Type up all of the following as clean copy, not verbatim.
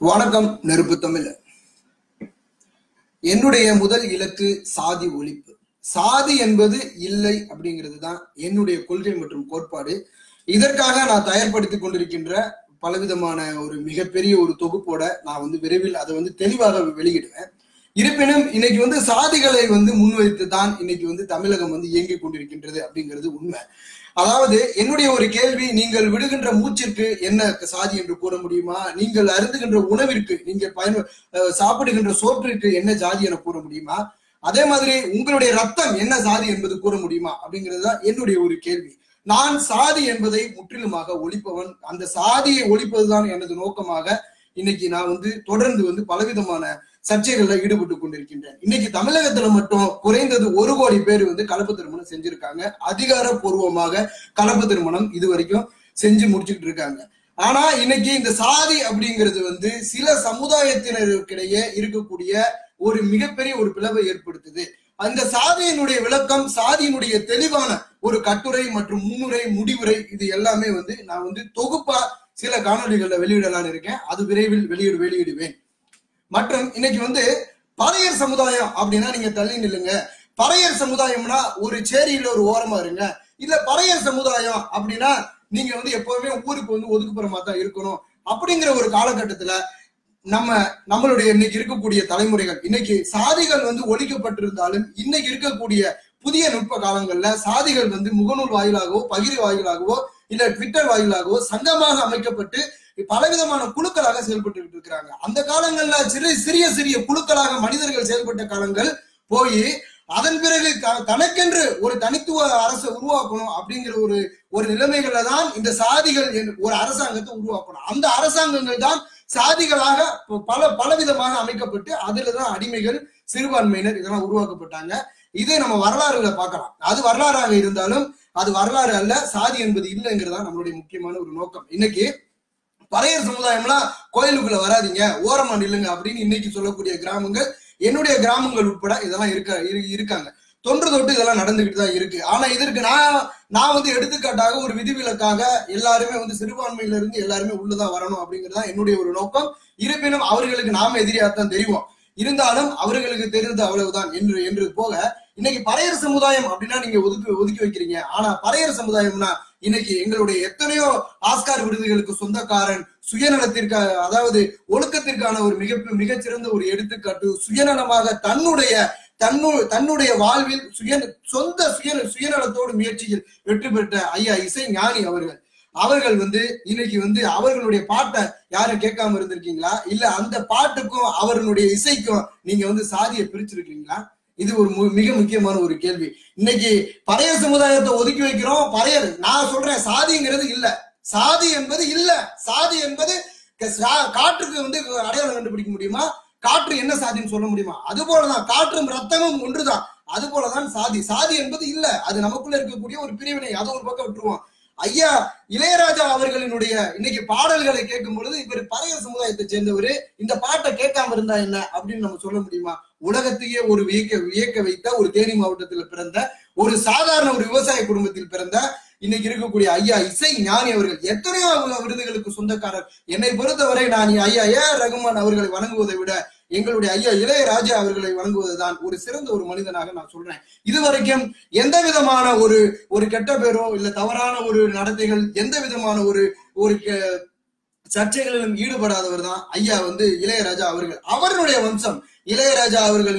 வணக்கம் நெருப்பு தமிழ். என்னுடைய முதல் இலக்கு சாதி ஒழிப்பு. சாதி என்பது இல்லை அப்படிங்கிறது தான் என்னுடைய கொள்கை மற்றும் கோட்பாடு. இதற்காக நான் தயார்படுத்திக் கொண்டிருக்கின்ற பலவிதமான ஒரு மிகப்பெரிய ஒரு தொகுப்போட நான் விரைவில் அதை தெளிவாக வெளியிடுவேன். இருப்பினும் இன்னைக்கு சாதிகளை முன்வைத்து தான் இன்னைக்கு தமிழகம் இயங்கிக் கொண்டிருக்கின்றது அப்படிங்கிறது உண்மை. அதாவது என்னுடைய ஒரு கேள்வி, நீங்கள் விடுகின்ற மூச்சிற்கு என்ன சாதி என்று கூற முடியுமா? நீங்கள் அருந்துகின்ற உணவிற்கு, நீங்கள் சாப்பிடுகின்ற சோற்றிற்கு என்ன ஜாதி என கூற முடியுமா? அதே மாதிரி உங்களுடைய ரத்தம் என்ன சாதி என்பது கூற முடியுமா அப்படிங்கிறது தான் என்னுடைய ஒரு கேள்வி. நான் சாதி என்பதை முற்றிலுமாக ஒழிப்பவன். அந்த சாதியை ஒழிப்பதுதான் எனது நோக்கமாக இன்னைக்கு நான் தொடர்ந்து பலவிதமான சர்ச்சைகள்ல ஈடுபட்டு கொண்டிருக்கின்றேன். இன்னைக்கு தமிழகத்துல மட்டும் குறைந்தது 1 கோடி பேர் கலப்பு திருமணம் செஞ்சிருக்காங்க. அதிகாரப்பூர்வமாக கலப்பு திருமணம் இதுவரைக்கும் செஞ்சு முடிச்சுக்கிட்டு இருக்காங்க. ஆனா இன்னைக்கு இந்த சாதி அப்படிங்கிறது சில சமுதாயத்தினருக்கிடையே இருக்கக்கூடிய ஒரு மிகப்பெரிய ஒரு பிளவை ஏற்படுத்துது. அந்த சாதியினுடைய விளக்கம், சாதியினுடைய தெளிவான ஒரு கட்டுரை மற்றும் முன்னுரை, முடிவுரை, இது எல்லாமே நான் தொகுப்பா சில காணொலிகள்ல வெளியிடலான்னு இருக்கேன். அது விரைவில் வெளியிடுவேன். மற்றும் இன்னைக்கு பறையர் சமுதாயம் அப்படின்னா நீங்க தள்ளி நில்லுங்க. பறையர் சமுதாயம்னா ஒரு சேரியில ஒரு ஓரமா இருங்க. இல்ல பறையர் சமுதாயம் அப்படின்னா நீங்க எப்பவுமே ஊருக்கு ஒதுக்குப்புறமா தான் இருக்கணும் அப்படிங்கிற ஒரு காலகட்டத்துல நம்மளுடைய இன்னைக்கு இருக்கக்கூடிய தலைமுறைகள், இன்னைக்கு சாதிகள் ஒழிக்கப்பட்டிருந்தாலும் இன்னைக்கு இருக்கக்கூடிய புதிய நுட்ப காலங்கள்ல சாதிகள் முகநூல் வாயிலாகவோ, பகிர் வாயிலாகவோ, இல்ல ட்விட்டர் வாயிலாகவோ சங்கமாக அமைக்கப்பட்டு பலவிதமான குழுக்களாக செயல்பட்டு இருக்கிறாங்க. அந்த காலங்கள்ல சிறிய சிறிய குழுக்களாக மனிதர்கள் செயல்பட்ட காலங்கள் போய் அதன் பிறகு தனக்கென்று ஒரு தனித்துவ அரசை உருவாக்கணும் அப்படிங்கிற ஒரு நிலைமைகள்ல தான் இந்த சாதிகள் ஒரு அரசாங்கத்தை உருவாக்கணும். அந்த அரசாங்கங்கள் தான் சாதிகளாக பலவிதமாக அமைக்கப்பட்டு அதுலதான் அடிமைகள், சிறுபான்மையினர் இதெல்லாம் உருவாக்கப்பட்டாங்க. இதை நம்ம வரலாறுல பார்க்கலாம். அது வரலாறாக இருந்தாலும் அது வரலாறு அல்ல, சாதி என்பது இல்லைங்கிறதா நம்மளுடைய முக்கியமான ஒரு நோக்கம். இன்னைக்கு பறையர் சமுதாயம்லாம் கோயிலுக்குள்ள வராதிங்க, ஓரமா நில்லுங்க அப்படின்னு இன்னைக்கு சொல்லக்கூடிய கிராமங்கள், என்னுடைய கிராமங்கள் உட்பட இதெல்லாம் இருக்காங்க. தொன்று தொட்டு இதெல்லாம் நடந்துகிட்டு தான் இருக்கு. ஆனா இதற்கு நான் எடுத்துக்காட்டாக ஒரு விதிவிலக்காக எல்லாருமே சிறுபான்மையில இருந்து எல்லாருமே உள்ளதான் வரணும் அப்படிங்கிறதா என்னுடைய ஒரு நோக்கம். இருப்பினும் அவர்களுக்கு நாம எதிரியாத்தான் தெரியும். இருந்தாலும் அவர்களுக்கு தெரிந்தது அவ்வளவுதான் என்று போக, இன்னைக்கு பறையர் சமுதாயம் அப்படின்னா நீங்க ஒதுக்கி வைக்கிறீங்க. ஆனா பறையர் சமுதாயம்னா இன்னைக்கு எங்களுடைய எத்தனையோ ஆஸ்கார் விருதுகளுக்கு சொந்தக்காரன், சுயநலத்திற்காக, அதாவது ஒழுக்கத்திற்கான ஒரு மிகச்சிறந்த ஒரு எடுத்துக்காட்டு, சுயநலமாக தன்னுடைய வாழ்வில் சுயநலத்தோடு முயற்சியில் வெற்றி பெற்ற ஐயா இசை ஞானி அவர்கள் இன்னைக்கு அவர்களுடைய பாட்டை யாரும் கேட்காம இருந்திருக்கீங்களா? இல்ல அந்த பாட்டுக்கும் அவர்களுடைய இசைக்கும் நீங்க சாதியை பிரிச்சிருக்கீங்களா? இது ஒரு மிக முக்கியமான ஒரு கேள்வி. இன்னைக்கு பறையர் சமுதாயத்தை ஒதுக்கி வைக்கிறோம். பறையர், நான் சொல்றேன், சாதிங்கிறது இல்ல, சாதி என்பது இல்ல. சாதி என்பது காற்றுக்கு அடையாளம் கண்டுபிடிக்க முடியுமா? காற்று என்ன சாதின்னு சொல்ல முடியுமா? அது போலதான் காற்றும் ரத்தமும் ஒன்றுதான். அது போலதான் சாதி என்பது இல்ல. அது நமக்குள்ள இருக்கக்கூடிய ஒரு பிரிவினை. அதை ஒரு பக்கம் விட்டுருவோம். ஐயா இளையராஜா அவர்களினுடைய இன்னைக்கு பாடல்களை கேட்கும் பொழுது இவர் பறையர் சமுதாயத்தை சேர்ந்தவர், இந்த பாட்டை கேட்காம இருந்தா என்ன அப்படின்னு நம்ம சொல்ல முடியுமா? உலகத்தையே ஒரு வியக்க வைத்த ஒரு தேனி மாவட்டத்தில் பிறந்த ஒரு சாதாரண ஒரு விவசாய குடும்பத்தில் பிறந்த இன்னைக்கு இருக்கக்கூடிய ஐயா இசை ஞானி அவர்கள் எத்தனையோ விருதுகளுக்கு சொந்தக்காரர். என்னை பொறுத்தவரை நான் ஐயா AR ரகுமான் அவர்களை வணங்குவதை விட எங்களுடைய ஐயா இளையராஜா அவர்களை வணங்குவதுதான் ஒரு சிறந்த ஒரு மனிதனாக நான் சொல்றேன். இதுவரைக்கும் எந்த விதமான ஒரு கெட்ட பேரோ இல்ல தவறான ஒரு நடத்தைகள், எந்த விதமான ஒரு சர்ச்சைகளிலும் ஈடுபடாதவர் தான் ஐயா இளையராஜா அவர்கள். அவருடைய வம்சம் இளையராஜா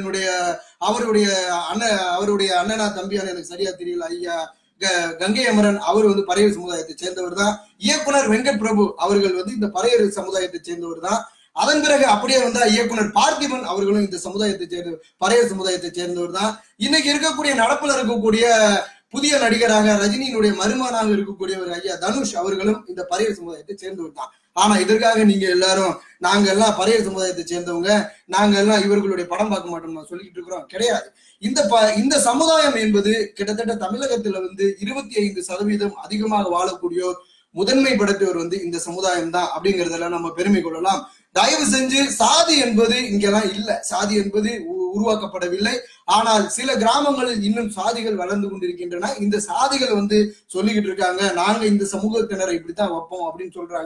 அவருடைய அண்ணனா தம்பியான எனக்கு சரியா தெரியல, ஐயா கங்கை அமரன் அவர் பறையர் சமுதாயத்தை சேர்ந்தவர் தான். இயக்குனர் வெங்கட் பிரபு அவர்கள் இந்த பறையர் சமுதாயத்தை சேர்ந்தவர் தான். அதன் பிறகு அப்படியே இயக்குனர் பார்த்திபன் அவர்களும் இந்த பறையர் சமுதாயத்தை சேர்ந்தவர் தான். இன்னைக்கு இருக்கக்கூடிய நடப்புல இருக்கக்கூடிய புதிய நடிகராக ரஜினியினுடைய மருமகனாக இருக்கக்கூடியவர் ஐயா தனுஷ் அவர்களும் இந்த பறையர் சமுதாயத்தை சேர்ந்தவர் தான். ஆனா இதற்காக நீங்க எல்லாரும் நாங்க எல்லாம் பறையர் சமுதாயத்தை சேர்ந்தவங்க, நாங்க எல்லாம் இவர்களுடைய படம் பார்க்க மாட்டோம் நான் சொல்லிட்டு இருக்கிறோம். கிடையாது. இந்த சமுதாயம் என்பது கிட்டத்தட்ட தமிழகத்துல 25% அதிகமாக வாழக்கூடியோர், முதன்மைப்படுத்தியவர் இந்த சமுதாயம் தான் அப்படிங்கறதெல்லாம் நம்ம பெருமை கொள்ளலாம். தயவு செஞ்சு சாதி என்பது இங்கெல்லாம் இல்ல, சாதி என்பது உருவாக்கப்படவில்லை. ஆனால் சில கிராமங்களில் இன்னும் சாதிகள் வளர்ந்து கொண்டிருக்கின்றன. இந்த சாதிகள் சொல்லிக்கிட்டு இருக்காங்க, நாங்க இந்த சமூகத்தினரை இப்படித்தான் வைப்போம் அப்படின்னு சொல்றாங்க.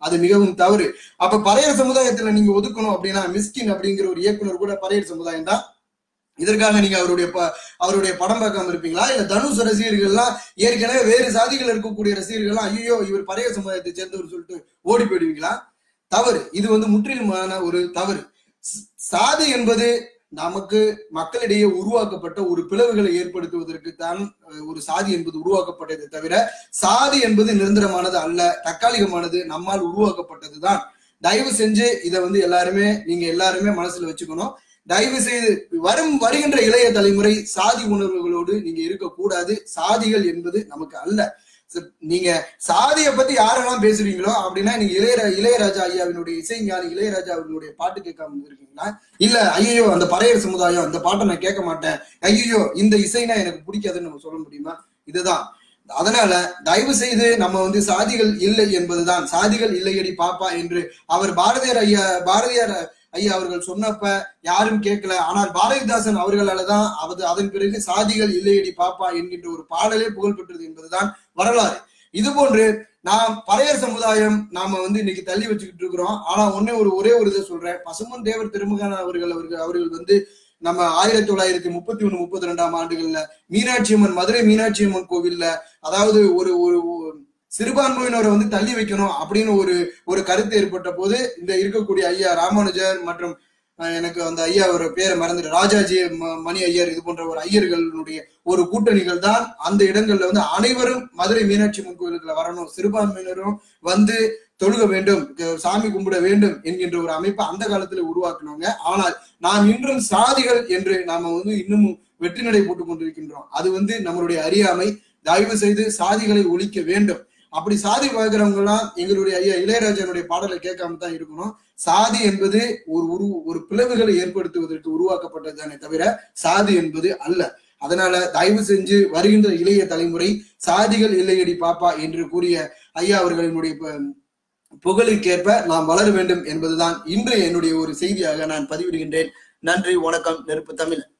அது மிகவும் தவறு. அப்ப பறையர் சமுதாயத்துல நீங்க ஒதுக்கணும் அப்படின்னா மிஸ்கின் அப்படிங்கிற ஒரு இயக்குனர் கூட பறையர் சமுதாயம் தான். இதற்காக நீங்க அவருடைய படம் பார்க்காம இருப்பீங்களா? இல்ல தனுஷ் ரசிகர்கள்லாம் ஏற்கனவே வேறு சாதிகள் இருக்கக்கூடிய ரசிகர்கள்லாம் ஐயோ இவர் பறையர் சமுதாயத்தை சேர்ந்தவர் சொல்லிட்டு ஓடி போயிடுவீங்களா? தவறு. இது முற்றிலுமான ஒரு தவறு. சாதி என்பது நமக்கு மக்களிடையே உருவாக்கப்பட்ட ஒரு பிளவுகளை ஏற்படுத்துவதற்கு தான் ஒரு சாதி என்பது உருவாக்கப்பட்டதை தவிர சாதி என்பது நிரந்தரமானது அல்ல, தற்காலிகமானது, நம்மால் உருவாக்கப்பட்டதுதான். தயவு செஞ்சு இதை நீங்க எல்லாருமே மனசுல வச்சுக்கணும். தயவு செய்து வருகின்ற இளைய தலைமுறை சாதி உணர்வுகளோடு நீங்க இருக்கக்கூடாது. சாதிகள் என்பது நமக்கு அல்ல. நீங்க சாதியை பத்தி யாரெல்லாம் பேசுறீங்களோ அப்படின்னா நீங்க இளையராஜா ஐயாவினுடைய இசைஞானி இளையராஜா அவர்களுடைய பாட்டு கேட்காம இருக்கீங்களா? இல்ல ஐயோ அந்த பறையர் சமுதாயம் இந்த பாட்டை நான் கேட்க மாட்டேன், ஐயோ இந்த இசைனா எனக்கு பிடிக்காதுன்னு நம்ம சொல்ல முடியுமா? இதுதான். அதனால தயவு செய்து நம்ம சாதிகள் இல்லை என்பதுதான், சாதிகள் இல்லையடி பாப்பா என்று அவர் பாரதியார் ஐயா அவர்கள் சொன்னப்ப யாரும் கேட்கல. ஆனால் பாரதிதாசன் அவர்களாலதான் அதன் பிறகு சாதிகள் இல்லையடி பாப்பா என்கின்ற ஒரு பாடலே புகழ் பெற்றது என்பதுதான் வரலாறு. இது போன்று நாம் பறையர் சமுதாயம் நாம இன்னைக்கு தள்ளி வச்சுக்கிட்டு இருக்கிறோம். ஆனா ஒரே ஒரு இதை சொல்றேன். பசும்பொன் தேவர் திருமகன் அவர்கள் நம்ம 1931-32 ஆண்டுகள்ல மீனாட்சி அம்மன் மதுரை மீனாட்சி அம்மன் கோவில்ல அதாவது ஒரு சிறுபான்மையினரை தள்ளி வைக்கணும் அப்படின்னு ஒரு கருத்து ஏற்பட்ட போது இந்த இருக்கக்கூடிய ஐயா ராமானுஜர் மற்றும் எனக்கு அந்த ஐயா ஒரு பேரை மறந்துட்டு ராஜாஜி மணி ஐயர் இது போன்ற ஒரு ஐயர்களுடைய ஒரு கூட்டணிகள் தான் அந்த இடங்கள்ல அனைவரும் மதுரை மீனாட்சி அம்மன் கோவிலுக்குள்ள வரணும், சிறுபான்மையினரும் தொழுக வேண்டும், சாமி கும்பிட வேண்டும் என்கின்ற ஒரு அமைப்பை அந்த காலத்துல உருவாக்குனாங்க. ஆனால் நாம் இன்றும் சாதிகள் என்று நாம இன்னும் வெற்றி நடை போட்டுக் கொண்டிருக்கின்றோம். அது நம்மளுடைய அறியாமை. தயவு செய்து சாதிகளை ஒழிக்க வேண்டும். அப்படி சாதி பார்க்கிறவங்க எல்லாம் எங்களுடைய ஐயா இளையராஜனுடைய பாடலை கேட்காம தான் இருக்கணும். சாதி என்பது ஒரு பிளவுகளை ஏற்படுத்துவதற்கு உருவாக்கப்பட்டதுதானே தவிர சாதி என்பது அல்ல. அதனால தயவு செஞ்சு வருகின்ற இளைய தலைமுறை சாதிகள் இல்லையடி பாப்பா என்று கூறிய ஐயா அவர்களினுடைய புகழுக்கேற்ப நாம் வளர வேண்டும் என்பதுதான் இன்று என்னுடைய ஒரு செய்தியாக நான் பதிவிடுகின்றேன். நன்றி, வணக்கம். நெருப்பு தமிழ்.